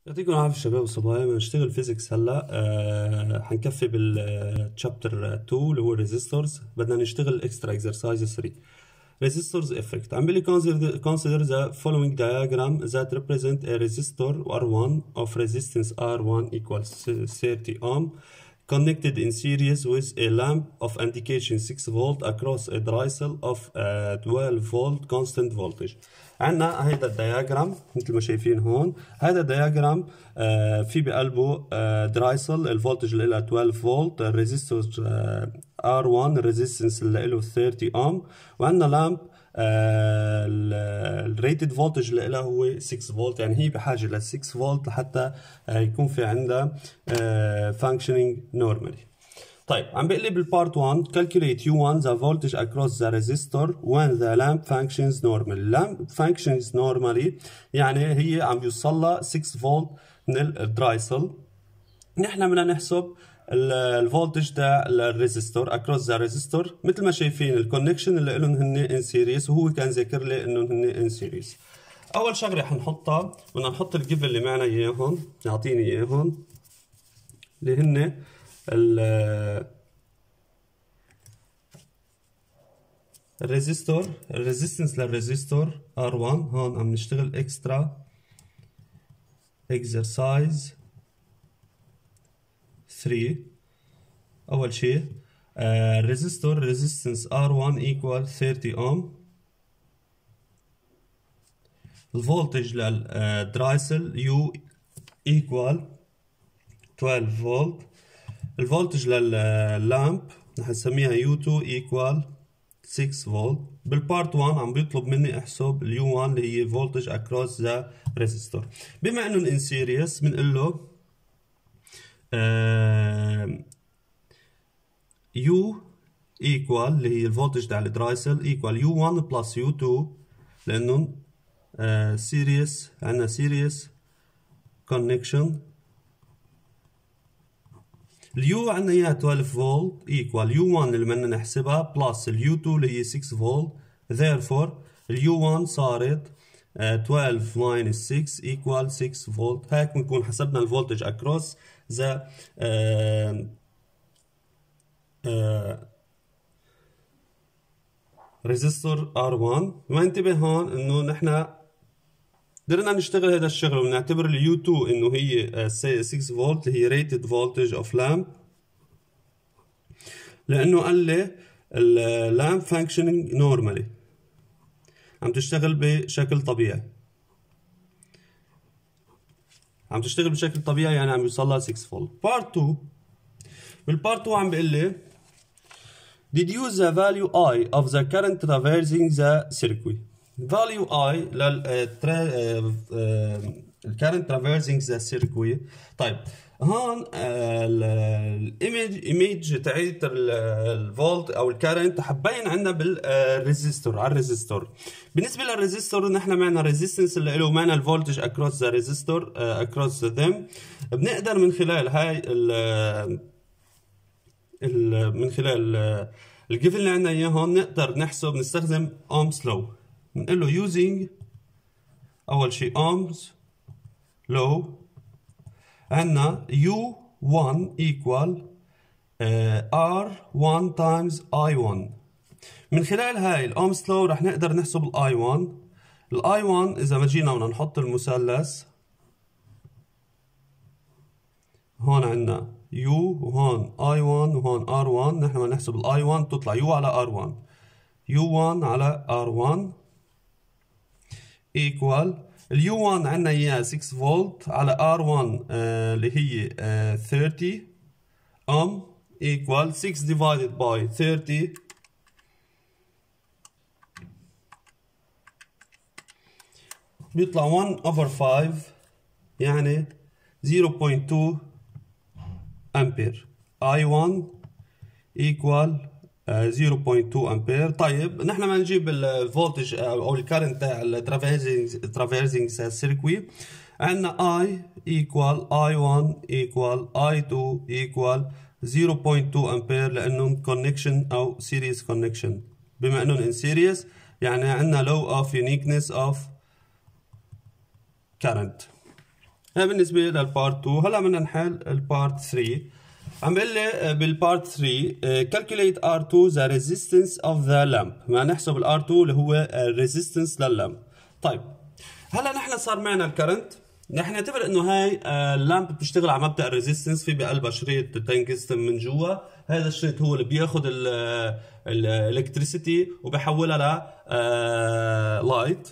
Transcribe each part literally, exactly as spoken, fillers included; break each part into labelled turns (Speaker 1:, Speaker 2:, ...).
Speaker 1: يعطيكم العافية شباب وصبايا. بنشتغل فيزيكس هلا. أه حنكفي بالتشابتر اتنين اللي هو الريزيستورز. بدنا نشتغل اكسترا اكسرسايز ثلاثة. resistors effect. عم بيقول لي consider the following diagram that represent a resistor R one of resistance R one equals thirty ohm connected in series with a lamp of indication six volt across a drisel of uh, twelve volt constant voltage. عندنا هيدا الدياجرام مثل ما شايفين هون. هذا الدياجرام آه في بقلبه آه درايسل الفولتج اللي له اثناشر فولت، الريزيستور آه R one الريزيستنس اللي له ثلاثين اوم، وعندنا لامب آه الريتد فولتج اللي له هو ستة فولت. يعني هي بحاجه ل ستة فولت لحتى آه يكون في عندها آه functioning normally. طيب عم بيقول لي بالبارت واحد calculate U one the voltage across the resistor when the lamp functions normally. lamp functions normally يعني هي عم يوصل لها ستة فولت من الدرايسل. نحن بدنا نحسب الفولتج تاع الريزيستور across the resistor. مثل ما شايفين الكونكشن اللي لهم هن ان سيريس، وهو كان ذاكر لي انه هن ان سيريس. اول شغله حنحطها بدنا نحط الجيفن اللي معنا اياهم، يعطيني اياهم اللي هن ال الريزيستور الريزيستنس للريزيستور R one. هون عم نشتغل اكسترا اكسرسايز ثلاثة. اول شيء الريزيستور ريزيستنس R one equal ثلاثين اوم. الفولتج للدرايسل U equal اثناشر فولت. الفولتج لللامب رح نسميها U two equal ستة فولت. بالبارت واحد عم بيطلب مني احسب اليو واحد اللي هي فولتج اكروس ذا ريزيستور. بما انه ان سيريس بنقول له يو ايكوال اللي هي الفولتج تاع الدرايسل ايكوال يو واحد بلس يو تو، لانه سيريس عندنا سيريس كونكشن. اليو عندنا اياها اثناشر فولت ايكوال يو واحد اللي بدنا نحسبها بلس اليو تو اللي هي ستة فولت. therefore اليو واحد صارت اثناشر minus ستة equal ستة فولت. هيك بنكون حسبنا الفولتج اكروس ذا ريزيستور R one. وانتبه هون انه نحن قدرنا نشتغل هذا الشغل ونعتبر اليو تو انه هي ستة فولت اللي هي ريتد فولتج اوف لامب، لانه قال لي اللامب فانكشنينج نورمالي عم تشتغل بشكل طبيعي. عم تشتغل بشكل طبيعي يعني عم يوصل لها ستة فولت. بارت اتنين. بالبارت اتنين عم بيقول لي deduce the value I of the current traversing the circuit. value I لل current traversing the circuit. طيب هون الايمج ايمج تاعت الفولت او الكارنت حبين عندنا بالريزيستور على الريزيستور. بالنسبه للريزيستور نحن معنا ريزيستنس اللي له معنا الفولتج اكروس ذا ريزيستور اكروس ذم. بنقدر من خلال هاي ال من خلال الجيفن اللي عندنا اياه هون نقدر نحسب نستخدم اومز لو. بنقول له using اول شيء اومز لو. عندنا يو واحد equal R one times I one. من خلال هاي الاومز لو رح نقدر نحسب الاي واحد. الاي واحد اذا ما جينا بدنا نحط المثلث هون عندنا U وهون I one وهون R one. نحن بدنا نحسب ال I one تطلع U على R one. U one على R one equal ال U one عندنا اياها ستة فولت على R one آه اللي هي آه ثلاثين ohm equal ستة divided by ثلاثين بيطلع واحد over خمسة يعني صفر فاصلة اثنين امبير. I one equal صفر فاصلة اثنين امبير. طيب نحن بدنا نجيب الفولتج او الكرنت تاع الترافيرسينج ترافيرسينج سيركوي. عندنا I equal I one equal I two equal صفر فاصلة اثنين امبير لانه كونكشن او سيريس كونكشن. بما انه ان سيريس يعني عندنا law of uniqueness of current. هذا بالنسبة للبارت اتنين. هلا بدنا نحل البارت ثلاثة. عم بيقول لي بالبارت ثلاثة calculate آر تو the resistance of the lamp. ما نحسب الآر تو اللي هو الريزيستنس لللامب. طيب هلا نحن صار معنا الكرنت، نحن نعتبر انه هاي اللامب بتشتغل على مبدا الريزيستنس، في بقلبها شريط تنجستن من جوا، هذا الشريط هو اللي بياخذ الالكتريسيتي وبحولها ل لايت.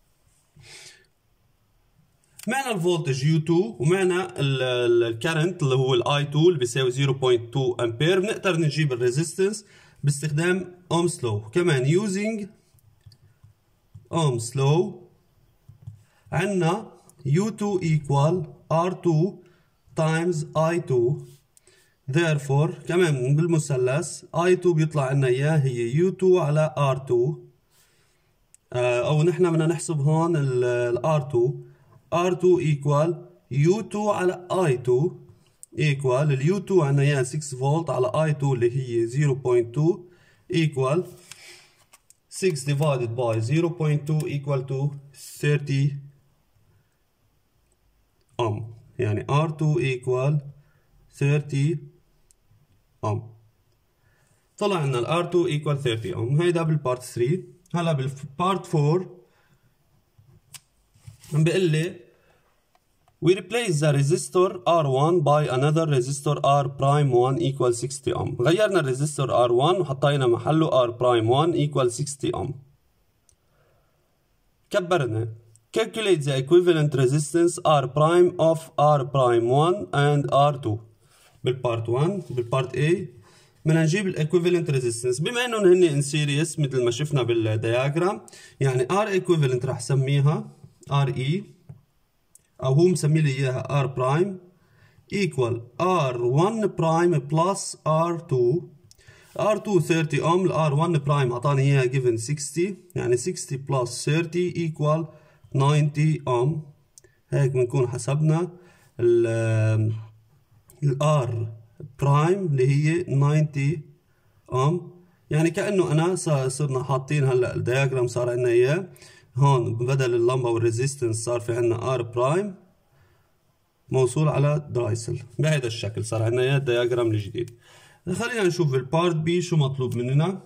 Speaker 1: معنا الفولتج يو تو ومعنا الكرنت اللي هو الاي تو اللي بيساوي صفر فاصلة اثنين امبير. بنقدر نجيب الريزيستنس باستخدام اومز لو، كمان يوزنج اومز لو عندنا يو تو equal آر تو times آي تو. therefore كمان بالمثلث آي تو بيطلع عنا اياه هي يو تو على آر تو، او نحن بدنا نحسب هون ال آر تو. آر تو equal يو تو على آي تو equal ال يو تو عنا اياه ستة فولت على آي تو اللي هي صفر فاصلة اثنين equal ستة divided by صفر فاصلة اثنين equal to ثلاثين ohm. يعني آر تو equal ثلاثين ohm. طلع لنا ال آر تو equal ثلاثين ohm. هيدا بالبارت ثلاثة. هلا بالبارت أربعة عم بيقول لي we replace the resistor آر واحد by another resistor R prime one equal ستين ohm. غيرنا الريزستور آر واحد وحطينا محله R prime one equal ستين ohm. كبرنا calculate the equivalent resistance R prime of R prime one and آر تو. بالبارت واحد بالبارت A بدنا نجيب الايكويفالنت ريزيستنس، بما انهم هن ان سيريس مثل ما شفنا بالدياجرام. يعني R equivalent رح سميها ار اي او هو مسمي لي اياها R prime equal آر واحد prime plus آر تو. آر تو ثلاثين ohm، ال آر واحد prime اعطاني اياها given ستين، يعني ستين plus ثلاثين equal تسعين ohm. هيك بنكون حسبنا ال R prime اللي هي تسعين ohm. يعني كأنه أنا صرنا حاطين هلا الدياجرام صار عندنا إياه هون، بدل اللمبة والريزيستنس صار في عندنا R prime موصول على درايسل بهذا الشكل، صار عندنا إياه الدياجرام الجديد. خلينا نشوف البارت بي شو مطلوب مننا.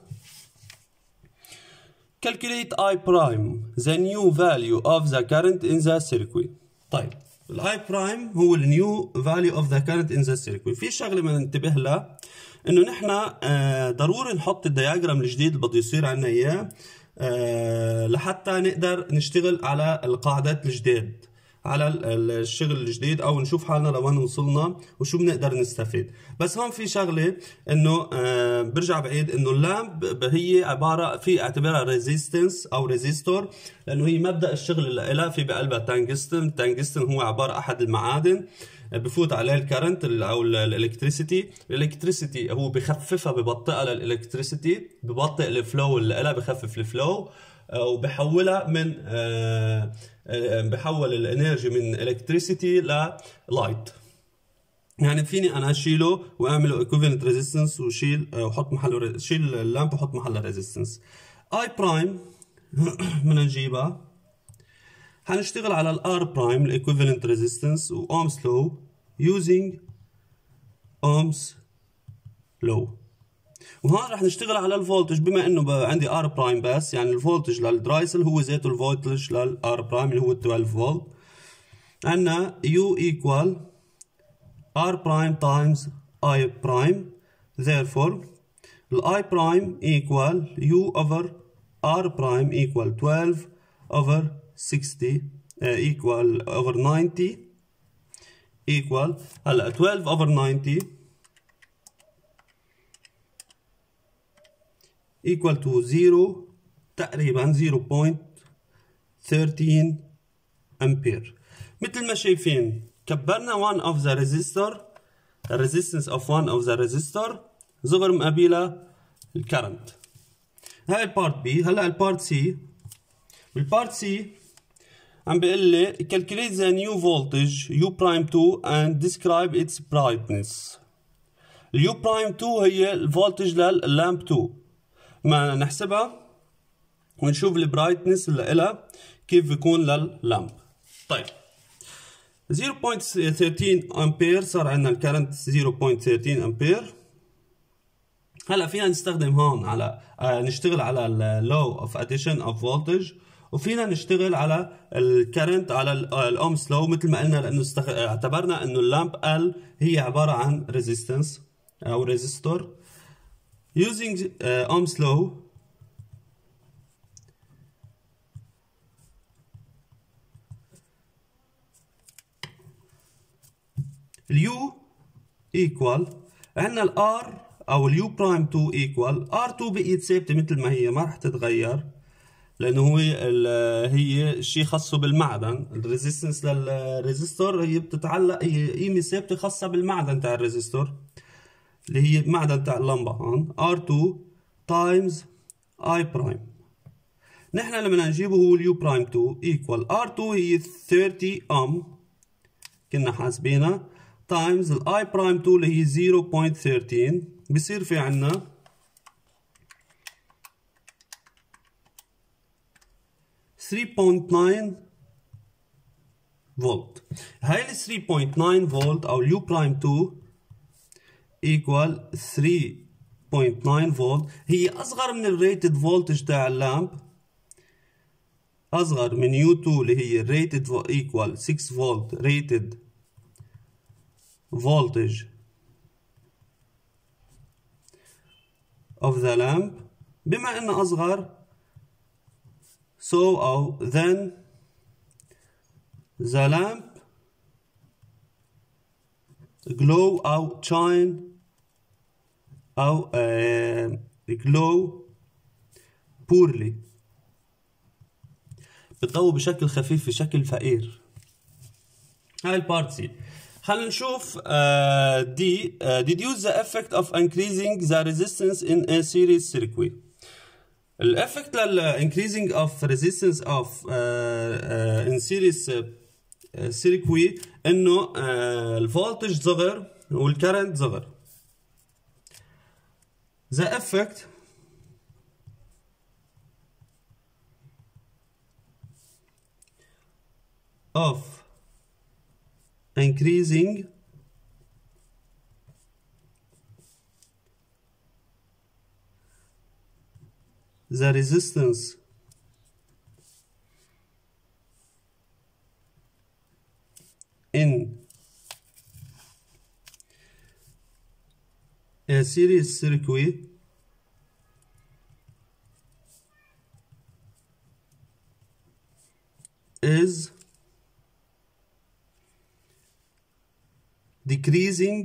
Speaker 1: calculate I prime the new value of the current in the circuit. طيب الاي برايم هو النيو فاليو اوف ذا كارنت ان ذا سيركويت. في شغله بدنا ننتبه لها، انه نحن آه ضروري نحط الدياجرام الجديد اللي بده يصير عندنا اياه آه لحتى نقدر نشتغل على القاعدات الجديد، على الشغل الجديد، او نشوف حالنا لوين وصلنا وشو بنقدر نستفيد. بس هون في شغله انه آه برجع بعيد انه اللامب هي عباره في اعتبارها ريزيستنس او ريزيستور، لانه هي مبدا الشغل اللي لها في بقلبها تنجستن. التنجستن هو عباره احد المعادن بفوت عليه الكرنت او الالكتريسيتي. الالكتريسيتي هو بخففها ببطئها للالكتريسيتي، ببطئ الفلو اللي لها، بخفف الفلو وبحولها من آه بحول الانرجي من الكتريسيتي للايت. يعني فيني انا اشيله واعمله ايكوفالنت ريزيستنس وشيل وحط محله، شيل اللامب وحط محلها ريزيستنس. اي برايم بدنا نجيبها، حنشتغل على الار برايم الايكوفالنت ريزيستنس واومز لو يوزنج اومز لو. وهون رح نشتغل على الفولتج، بما انه عندي ار برايم بس، يعني الفولتج للدرايسل هو ذاته الفولتج للار برايم اللي هو اثناشر فولت. عندنا يو ايكوال ار برايم تايمز اي برايم، therefore الاي برايم ايكوال يو اوفر ار برايم ايكوال اثناشر اوفر ستين ايكوال اوفر تسعين ايكوال هلا اثناشر اوفر تسعين equal to زيرو تقريبا زيرو فاصلة ثلاثة عشر امبير. مثل ما شايفين كبرنا one of the resistor، resistance of one of the resistor صغر مقابلها الكرنت. هاي البارت بي. هلا البارت سي. بالبارت سي عم بيقول لي calculate the new voltage U prime two and describe its brightness. اليو برايم اثنين هي الفولتج لللامب اثنين، ما نحسبها ونشوف البرايتنس اللي إلها كيف بيكون لللامب. طيب زيرو بوينت ثلاثة امبير صار عندنا الكرنت زيرو بوينت ثلاثة امبير. هلا فينا نستخدم هون على آه نشتغل على اللو اوف اديشن اوف فولتج، وفينا نشتغل على الكرنت على الاومس لو مثل ما قلنا، لانه استخ... اعتبرنا انه اللامب ال هي عباره عن ريزيستنس او ريزيستور. using uh, ohms law اليو equal عندنا الار او اليو برايم اتنين equal ار اتنين بقيت ثابته مثل ما هي، ما رح تتغير، لانه هو هي شيء خاصه بالمعدن. الريزيستنس للريزيستور هي بتتعلق، هي قيمه ثابته خاصه بالمعدن تاع الريزيستور اللي هي المعدن تاع اللمبه هون. ار اتنين تايمز اي برايم، نحن اللي بدنا نجيبه هو اليو برايم اتنين ايكوال ار اتنين هي ثلاثين اوم كنا حاسبينها تايمز الاي برايم اتنين اللي هي زيرو بوينت ثلاثة عشر، بصير في عنا ثلاثة بوينت تسعة فولت. هاي ال ثلاثة بوينت تسعة فولت او اليو برايم اتنين equal ثلاثة بوينت تسعة فولت، هي اصغر من الريتد فولتج تاع اللامب، اصغر من يو اتنين اللي هي الريتد equal ستة فولت ريتد voltage of the lamp. بما انها اصغر so او then the lamp glow او shine او uh, glow poorly، بتضوي بشكل خفيف بشكل فقير. هاي البارت سي. خلينا نشوف دي uh, uh, deduce the effect of increasing the resistance in a series circuit. الافكت لل increasing of resistance of uh, uh, in series uh, circuit انه uh, الفولتج صغر والكرنت صغر. The effect of increasing the resistance in a series circuit is decreasing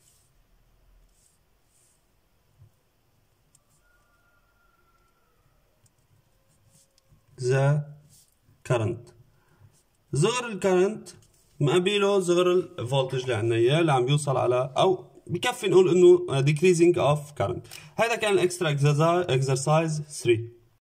Speaker 1: the current. صغر الكرنت مقابله صغر الفولتج اللي عندنا اياه اللي عم بيوصل على، او بكفي نقول انه decreasing of current. هذا كان الاكسترا exercise ثلاثة.